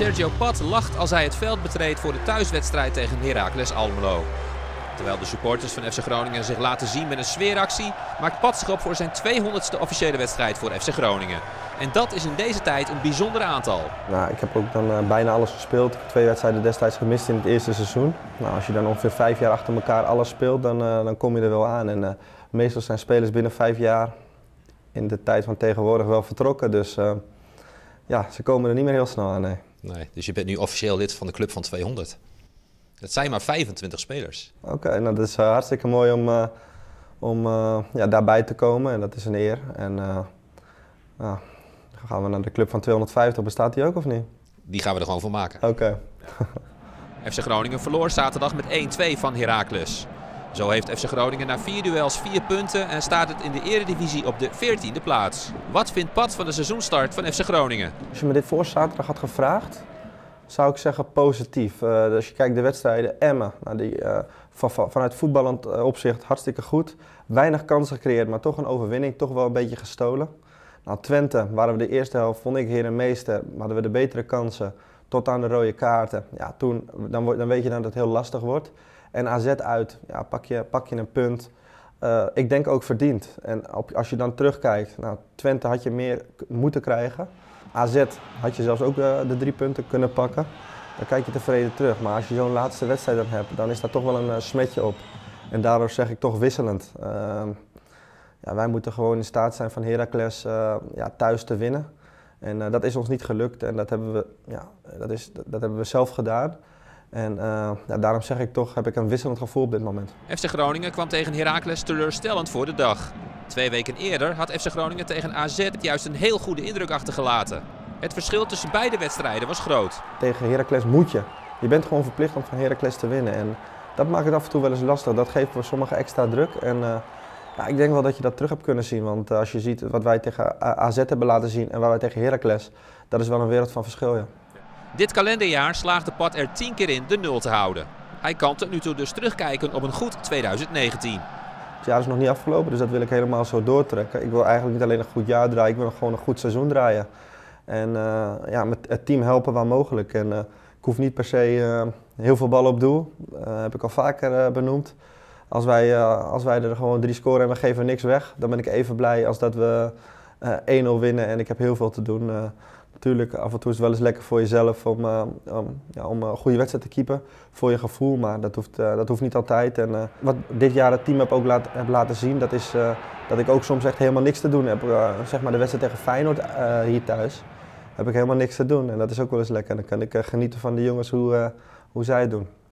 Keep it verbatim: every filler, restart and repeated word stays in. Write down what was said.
Sergio Pat lacht als hij het veld betreedt voor de thuiswedstrijd tegen Heracles Almelo. Terwijl de supporters van F C Groningen zich laten zien met een sfeeractie, maakt Pat zich op voor zijn tweehonderdste officiële wedstrijd voor F C Groningen. En dat is in deze tijd een bijzonder aantal. Nou, ik heb ook dan uh, bijna alles gespeeld. Ik heb twee wedstrijden destijds gemist in het eerste seizoen. Nou, als je dan ongeveer vijf jaar achter elkaar alles speelt, dan, uh, dan kom je er wel aan. En uh, meestal zijn spelers binnen vijf jaar in de tijd van tegenwoordig wel vertrokken. Dus uh, ja, ze komen er niet meer heel snel aan. Nee. Nee, dus je bent nu officieel lid van de club van tweehonderd. Dat zijn maar vijfentwintig spelers. Oké, okay, nou dat is uh, hartstikke mooi om, uh, om uh, ja, daarbij te komen en dat is een eer. En uh, uh, dan gaan we naar de club van tweehonderdvijftig, bestaat die ook of niet? Die gaan we er gewoon voor maken. Oké. Okay. F C Groningen verloor zaterdag met één twee van Heracles. Zo heeft F C Groningen na vier duels vier punten en staat het in de eredivisie op de veertiende plaats. Wat vindt Pat van de seizoenstart van F C Groningen? Als je me dit voor zaterdag had gevraagd, zou ik zeggen positief. Uh, als je kijkt de wedstrijden, Emmen, nou die, uh, van, van, vanuit voetballend opzicht hartstikke goed. Weinig kansen gecreëerd, maar toch een overwinning, toch wel een beetje gestolen. Nou, Twente waren we de eerste helft, vond ik heer en meester, hadden we de betere kansen tot aan de rode kaarten. Ja, toen, dan, dan weet je dan dat het heel lastig wordt. En A Z uit, ja, pak, je, pak je een punt. Uh, ik denk ook verdiend. En op, als je dan terugkijkt, nou, Twente had je meer moeten krijgen. A Z had je zelfs ook uh, de drie punten kunnen pakken. Dan kijk je tevreden terug. Maar als je zo'n laatste wedstrijd dan hebt, dan is daar toch wel een uh, smetje op. En daardoor zeg ik toch wisselend. Uh, ja, wij moeten gewoon in staat zijn van Heracles uh, ja, thuis te winnen. En uh, dat is ons niet gelukt en dat hebben we, ja, dat is, dat, dat hebben we zelf gedaan. En uh, ja, daarom zeg ik toch, heb ik een wisselend gevoel op dit moment. F C Groningen kwam tegen Heracles teleurstellend voor de dag. Twee weken eerder had F C Groningen tegen A Z juist een heel goede indruk achtergelaten. Het verschil tussen beide wedstrijden was groot. Tegen Heracles moet je. Je bent gewoon verplicht om van Heracles te winnen. En dat maakt het af en toe wel eens lastig. Dat geeft voor sommigen extra druk. En uh, ja, ik denk wel dat je dat terug hebt kunnen zien. Want uh, als je ziet wat wij tegen A Z hebben laten zien en waar wij tegen Heracles, dat is wel een wereld van verschil. Ja. Dit kalenderjaar slaagde Pat er tien keer in de nul te houden. Hij kan tot nu toe dus terugkijken op een goed twintig negentien. Het jaar is nog niet afgelopen, dus dat wil ik helemaal zo doortrekken. Ik wil eigenlijk niet alleen een goed jaar draaien, ik wil gewoon een goed seizoen draaien. En uh, ja, met het team helpen waar mogelijk. En uh, ik hoef niet per se uh, heel veel ballen op doel, dat uh, heb ik al vaker uh, benoemd. Als wij, uh, als wij er gewoon drie scoren en we geven niks weg, dan ben ik even blij als dat we uh, één nul winnen en ik heb heel veel te doen. Uh, Natuurlijk, af en toe is het wel eens lekker voor jezelf om, uh, um, ja, om een goede wedstrijd te keepen, voor je gevoel, maar dat hoeft, uh, dat hoeft niet altijd. En, uh, wat dit jaar het team heb ook laat, heb laten zien, dat is uh, dat ik ook soms echt helemaal niks te doen heb. Uh, zeg maar de wedstrijd tegen Feyenoord uh, hier thuis, heb ik helemaal niks te doen en dat is ook wel eens lekker. Dan kan ik uh, genieten van de jongens hoe, uh, hoe zij het doen.